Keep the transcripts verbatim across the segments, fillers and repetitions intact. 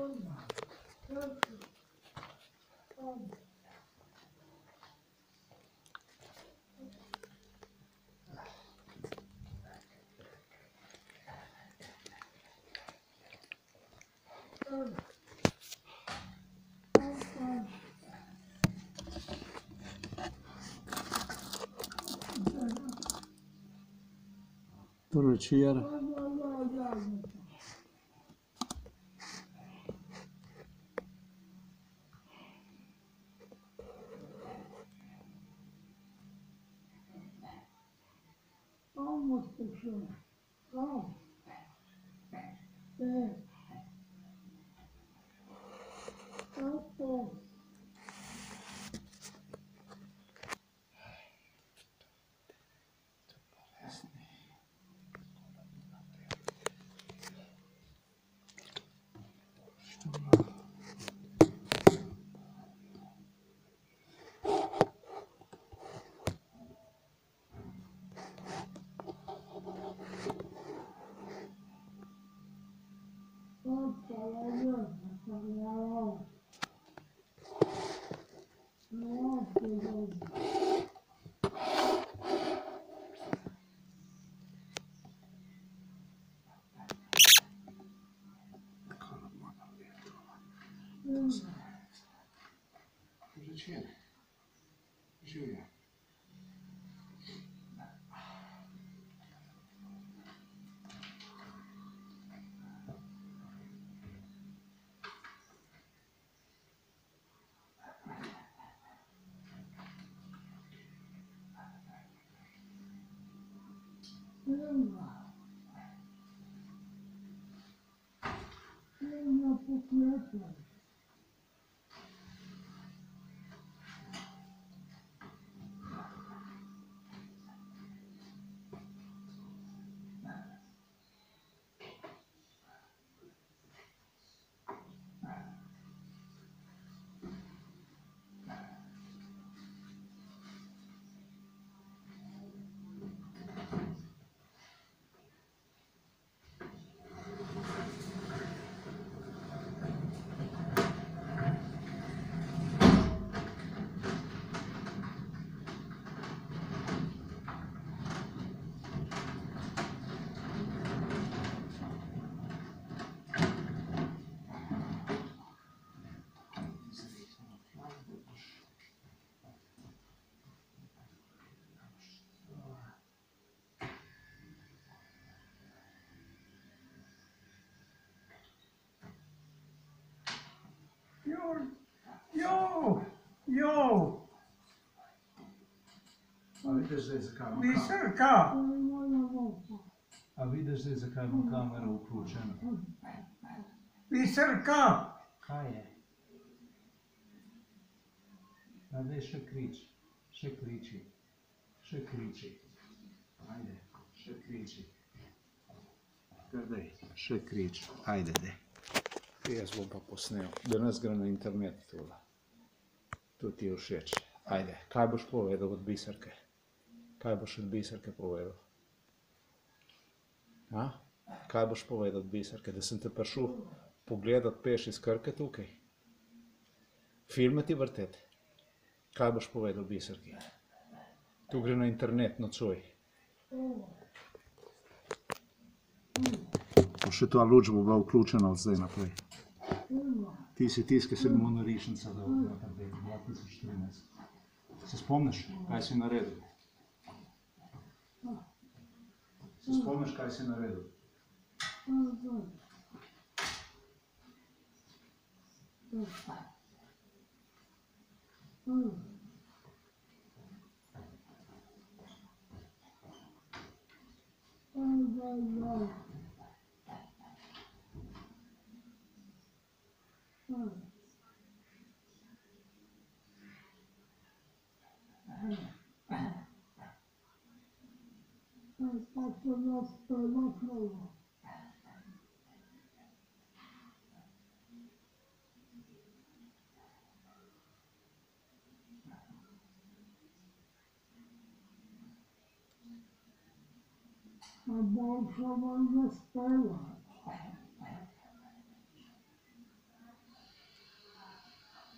Dobro večer. Večer. Življa. Jo, jo. A vidiš zdaj, zakaj imam kamero? Biserka. A vidiš zdaj, zakaj imam kamero vključena? Biserka. Kaj je? A daj še krič, še kriči, še kriči. Ajde, še kriči. Kar daj, še krič, ajde daj. Jaz bom pa posnel, danes gre na internet tole. To ti je všeč. Ajde, kaj boš povedal od Biserke? Kaj boš od Biserke povedal? A? Kaj boš povedal od Biserke? Da sem te prišel pogledat peš iz Krke tukaj? Filme ti vrteti? Kaj boš povedal Biserki? Tu gre na internet nocoj. Pa še ta luč bo bila vključena od zdaj naprej. Ti si tisti, ki si monorišnica dal v dva tisoč trinajst. Se spomniš, kaj si naredil? Se spomniš, kaj si naredil?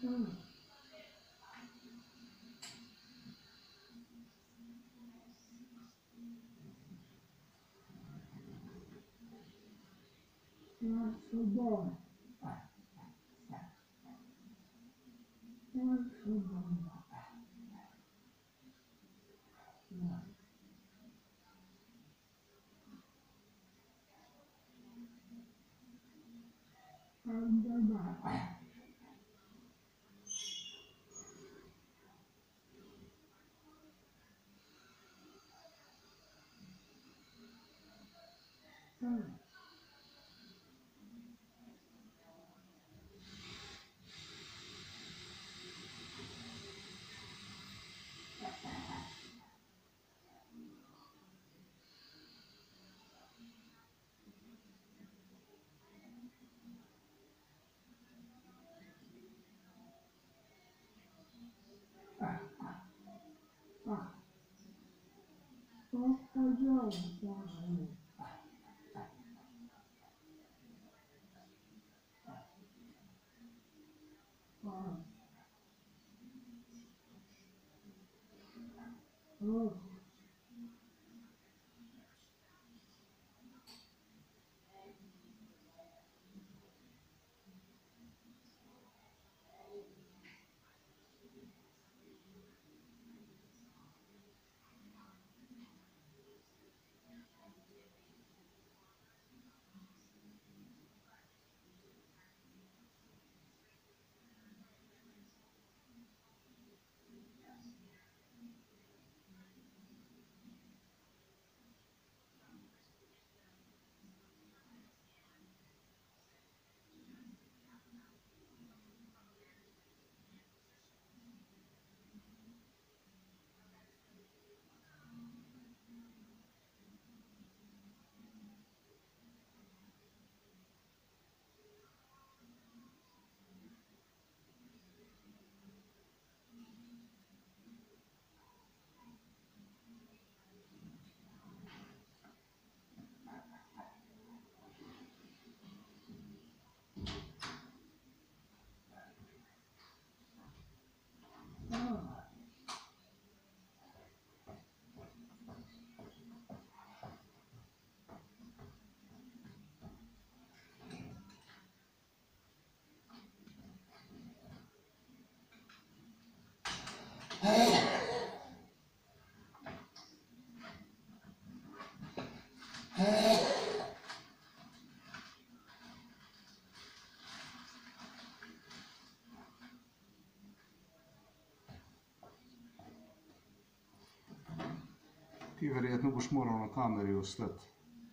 Ti verjetno boš moral na kameri ostati.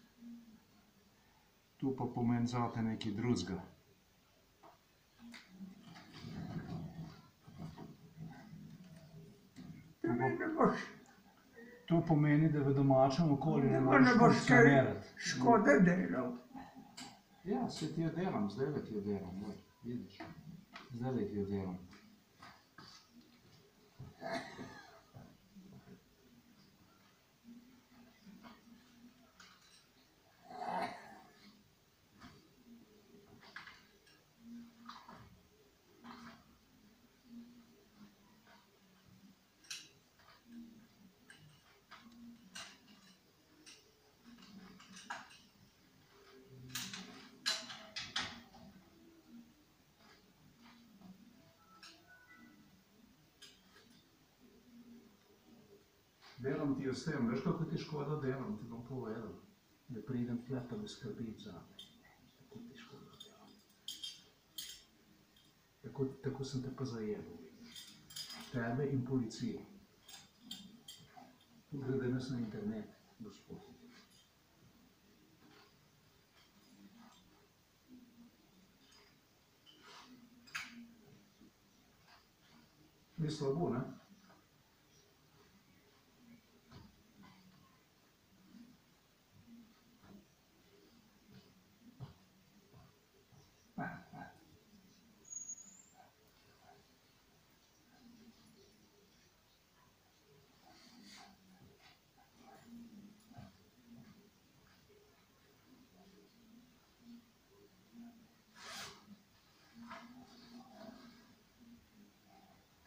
Tu pa pomeni zate nekaj drugega. To pomeni, da v domačem okolju ne moreš funkcionirati. Škode delal. Ja, se ti jo delam, zdaj ti jo delam, vidiš. Zdaj ti jo delam. Delam ti jo s tem, veš kako ti škoda delam, ti bom povedal. Da pridem tle pa da skrbim zame. Tako ti škoda delam. Tako, tako sem te pa zajedel. Tebe in policijo. Glede nas na internet, gospod. Ni slabo, ne?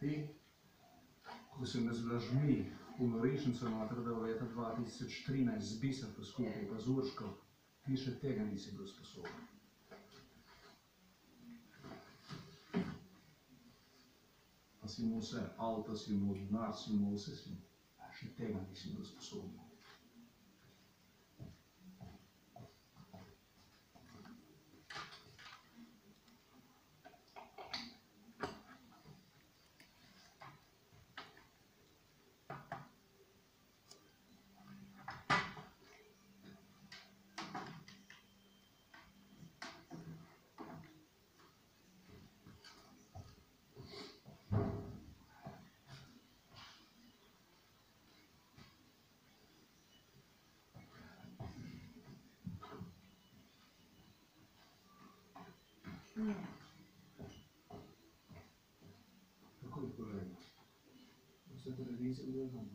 Ti, ko sem ga z vlažmi v Norišnico natrdal leta dva tisoč trinajst z biserko skupaj pa z Urško, ti še tega nisi bil sposoben. Pa si mu vse, avto si mu, denar si mu, vse si mu, še tega nisi bil sposoben. Tako je kolega. Vse televizije gledamo.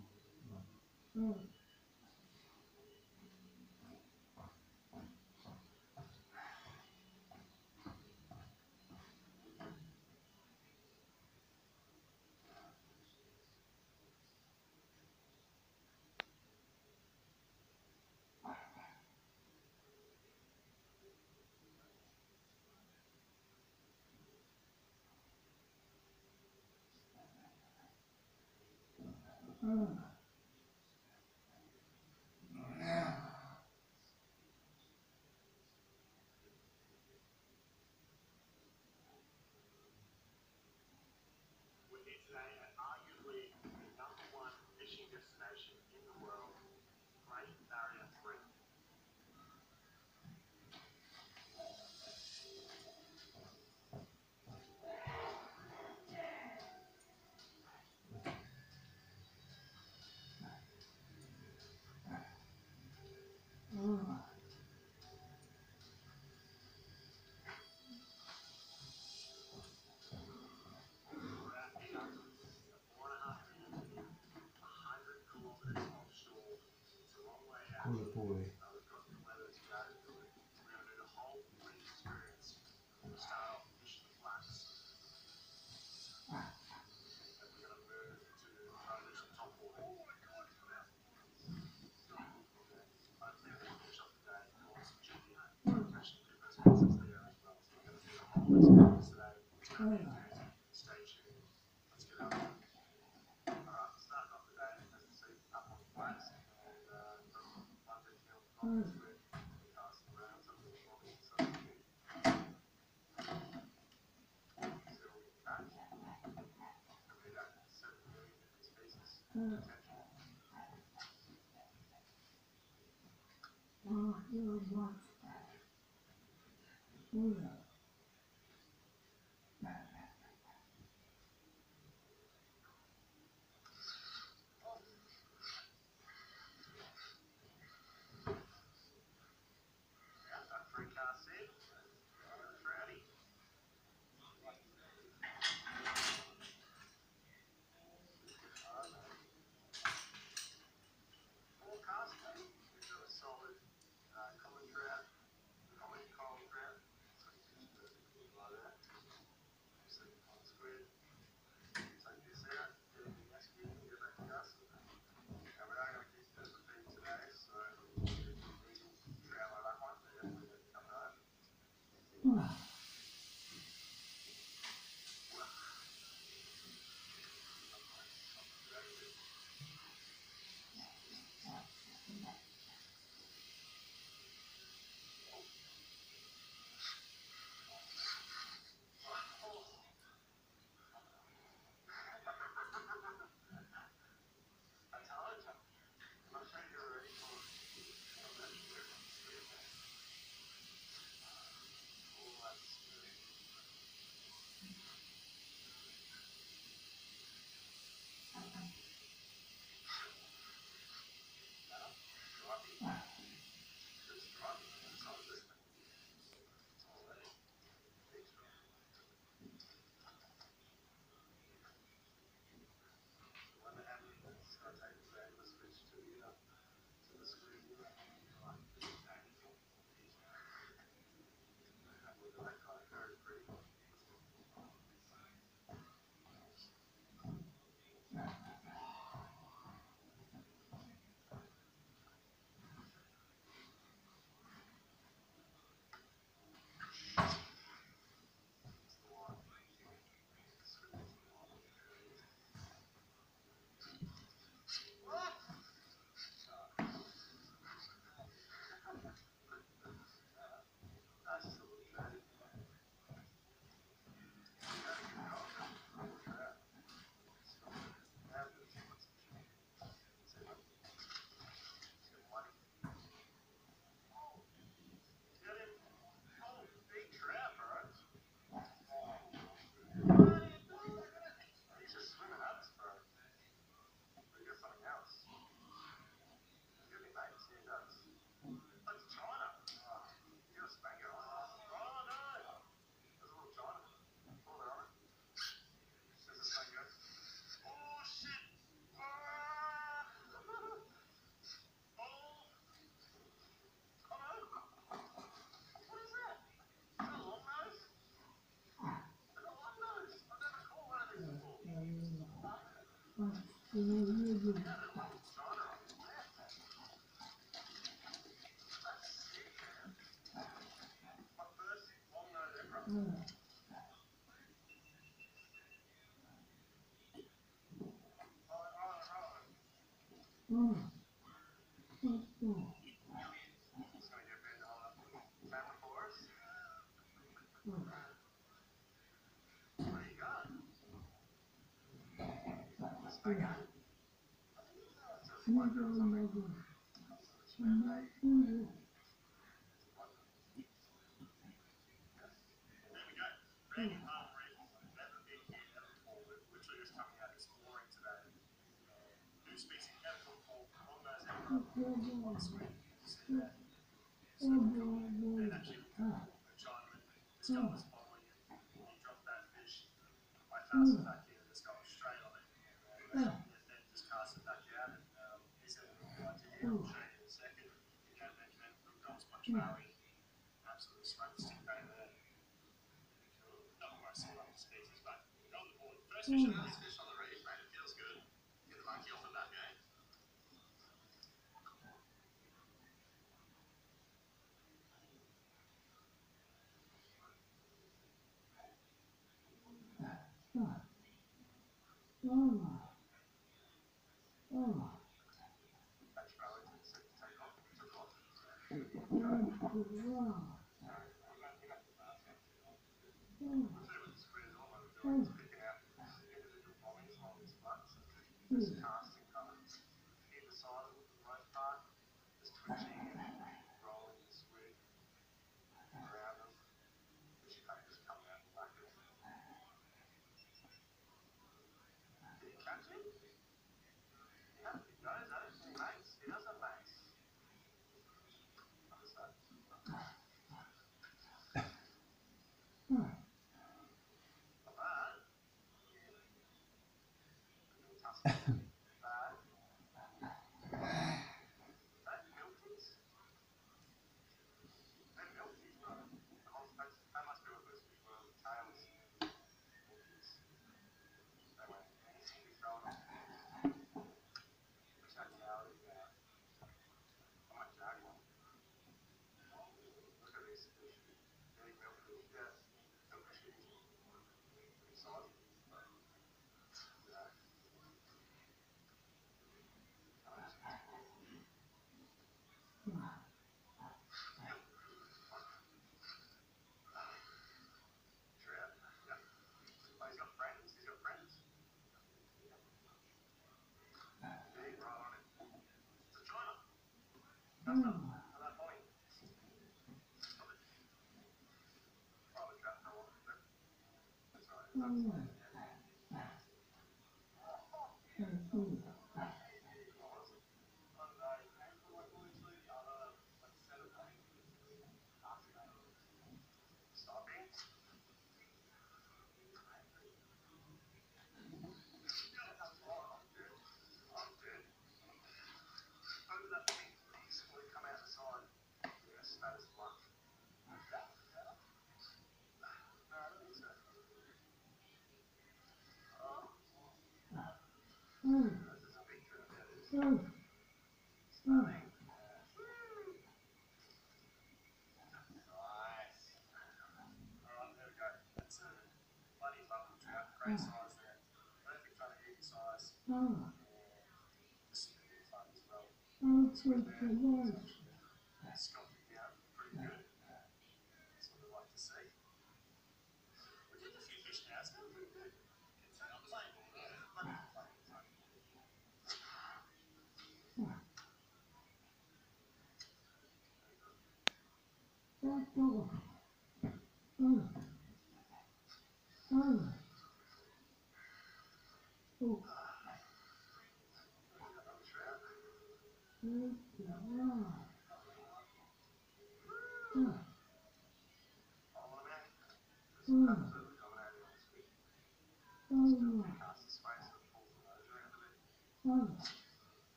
Lepo je. Oh, you're right. Oh, yeah.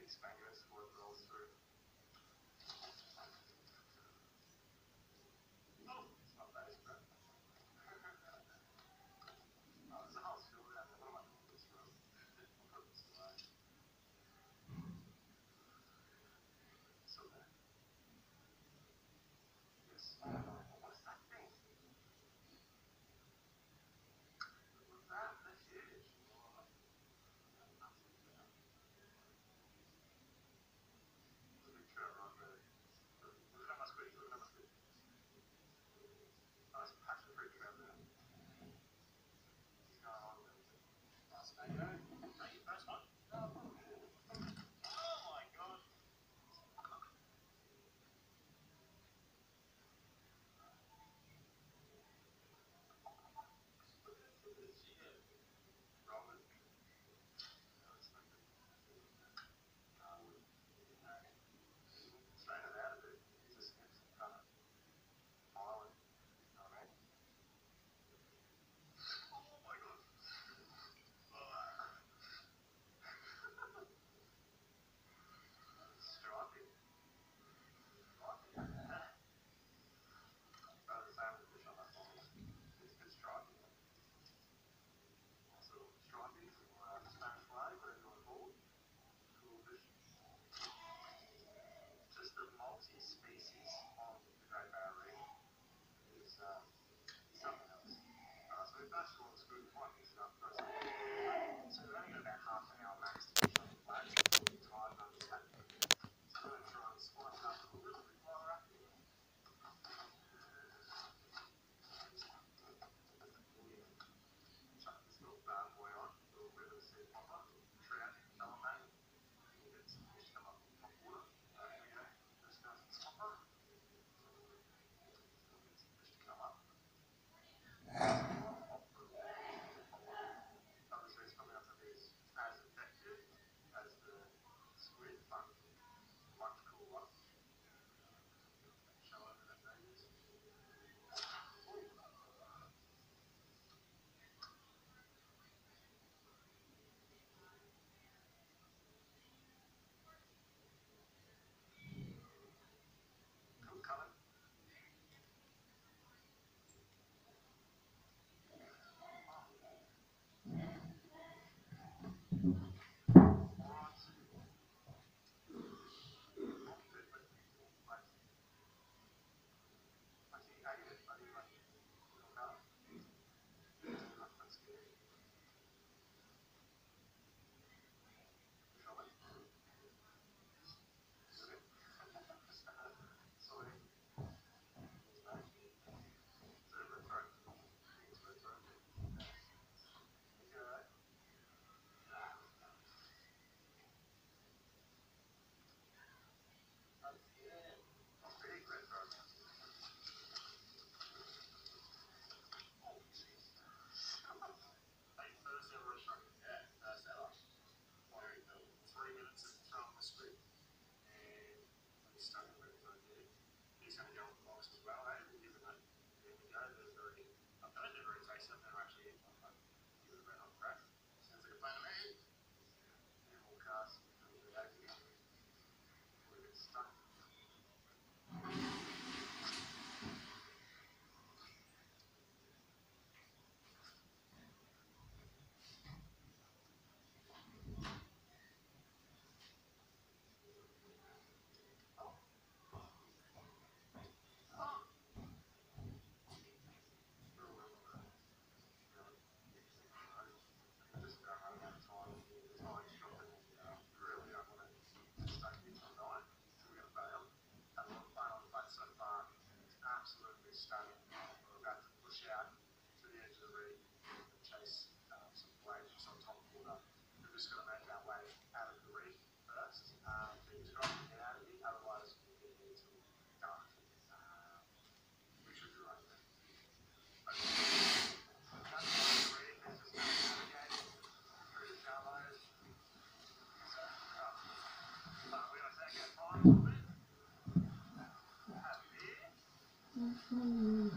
Mm-hmm.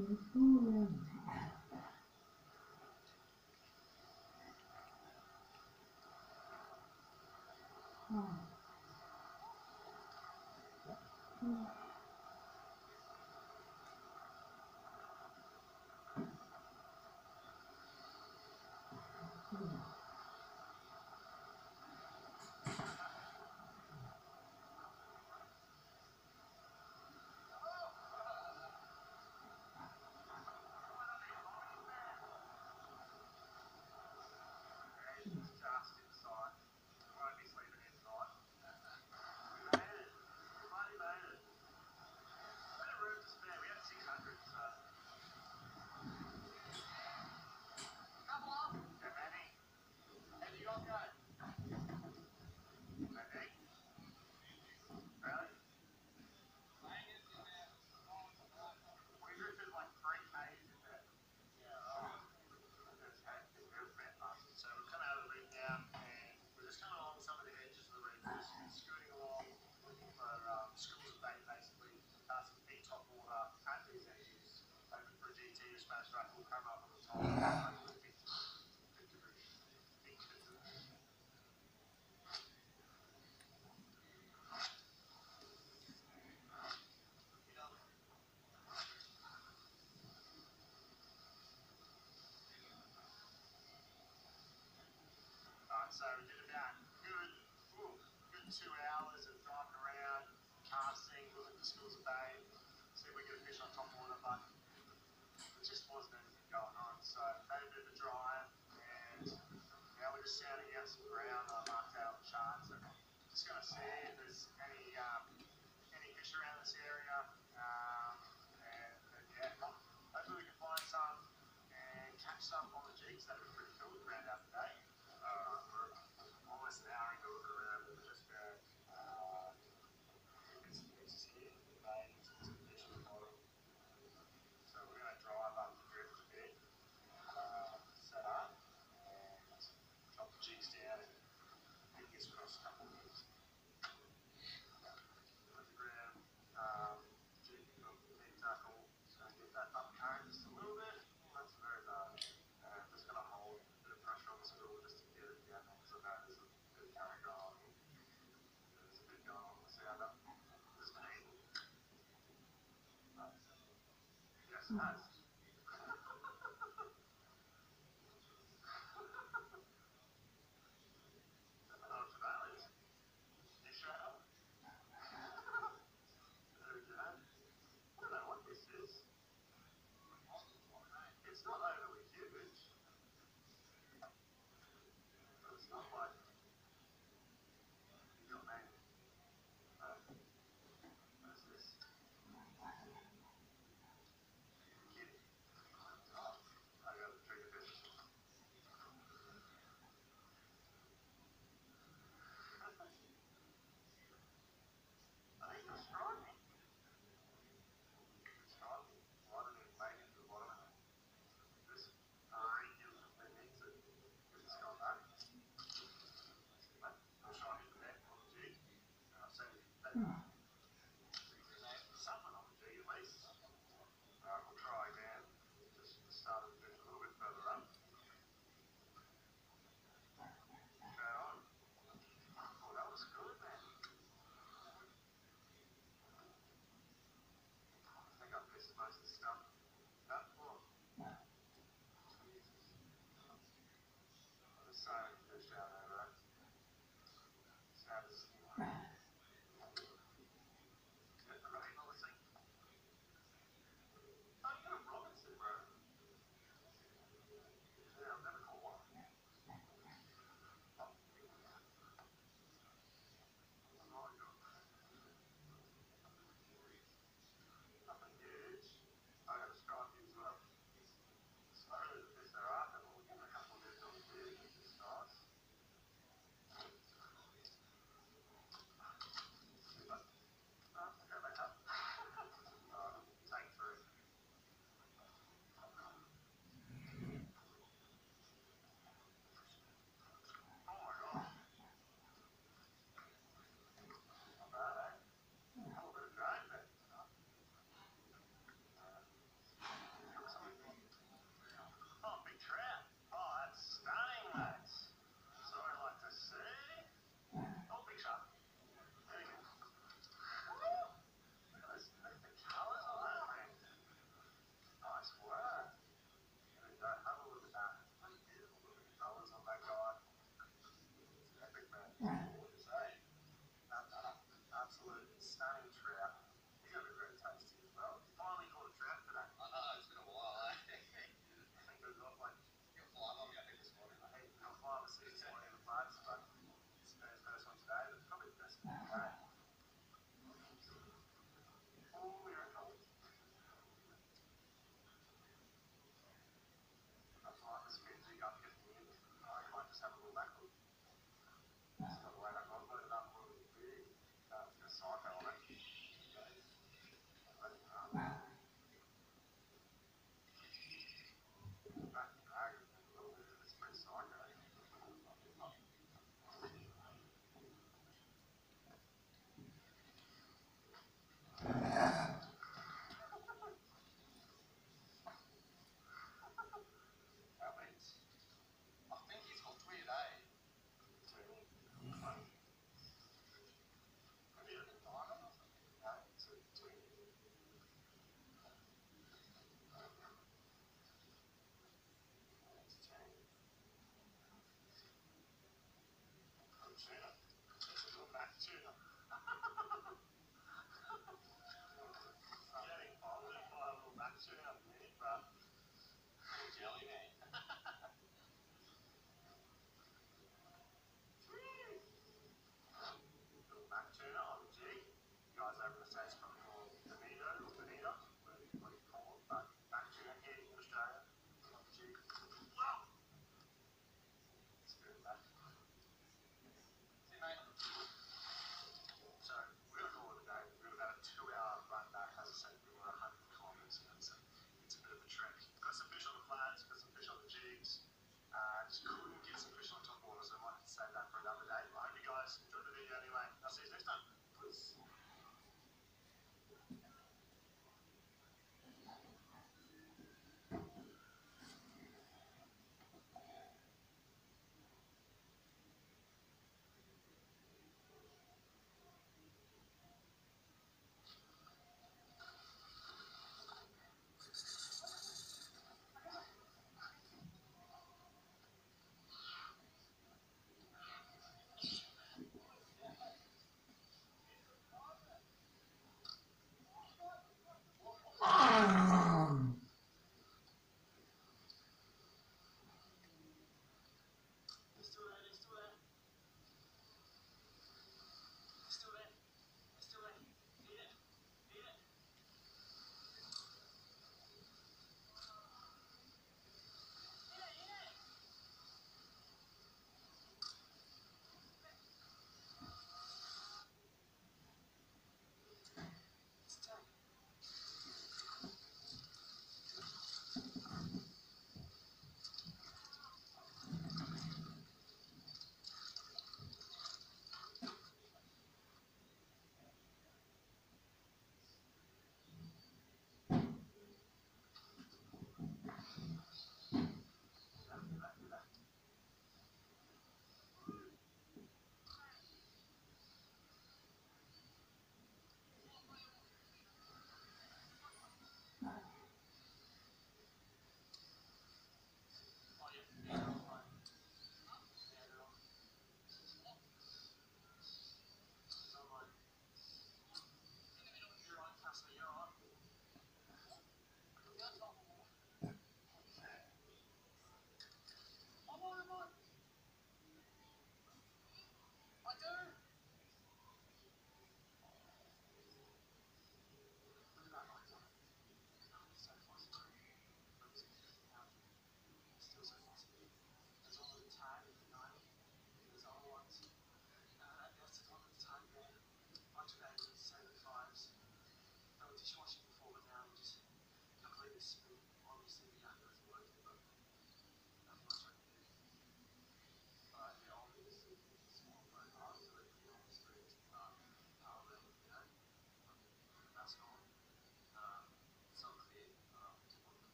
So we did about good, ooh, good two hours of driving around, casting, looking for schools of bay, see if we get a fish on top water, but there just wasn't anything going on. So made a bit of a drive, and now we're just sounding out some ground. I marked out the charts, and just going to see if there's any um, any fish around this area, um, and, and yeah, hopefully we can find some and catch some on the jigs. That would be pretty cool to round out the day. Uh, we're almost an hour into looking around, and just uh, uh, it's, it's here, mate, it's, it's a fish at the bottom. So we're going to drive up the drift a bit, uh, set up, and drop the jigs down, and maybe get across a couple of things. Put the ground, um, jig, head tackle, so get that up current just a little bit. That's very bad. Uh, just going to hold a bit of pressure on the spool just to get it down there, because I know there's a bit of current going on. There's a bit going on with the sound up. There's an angle. Yes, it has. It's not overly huge, but it's not like you got me. Uh, what's this? Kitty. Oh, I got the trigger fish. I think it's striping. It's striping. Well, I don't even make it to the bottom of it. This regular thing needs it. Because it's got that. I'm trying to get that on the jig. I've seen that. Something on the jig at least. Alright, we'll try again. Just start the fish a little bit further up. Go on. Oh, that was good, man. I think I've missed most of the stuff. That one. Jesus. There's so many fish down there, right? Sad as stunning trout. He's going to be very tasty as well. Finally caught a trout today. I know, it's been a while, eh? I think there's not one. You got five on me, I think, this morning. I think I got five or six this morning in the buds, but it's the first one today, but probably the best one today. Oh, we're in trouble. I feel like it's a bit too up getting in. I might just have a little back look. Just got to wait. I've got to let it up a little bit big. Uh, it's got a psycho on it.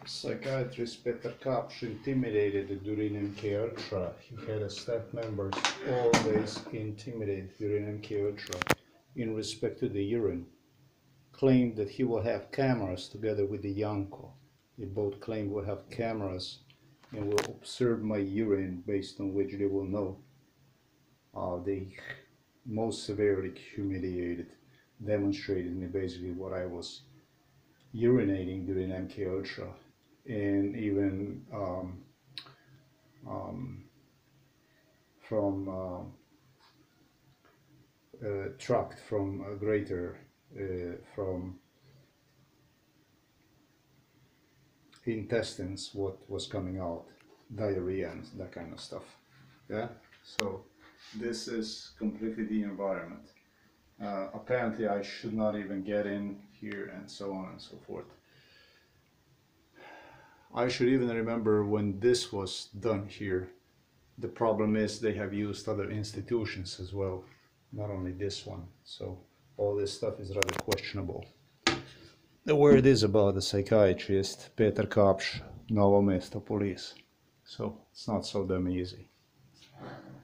Psychiatrist Peter Kapš intimidated during M K Ultra. He had a staff members always intimidated during M K Ultra in respect to the urine. Claimed that he will have cameras together with the Yanko. They both claim will have cameras and will observe my urine, based on which they will know. Uh, they most severely humiliated, demonstrated me basically what I was urinating during M K Ultra, and even um, um, from uh, uh, tract from a greater uh, from intestines, what was coming out, diarrhea and that kind of stuff. Yeah, so this is completely the environment. Uh, apparently I should not even get in here, and so on and so forth. I should even remember when this was done here. The problem is they have used other institutions as well, not only this one. So all this stuff is rather questionable. The word is about the psychiatrist Peter Kapš, Novo Mesto police. So it's not so damn easy.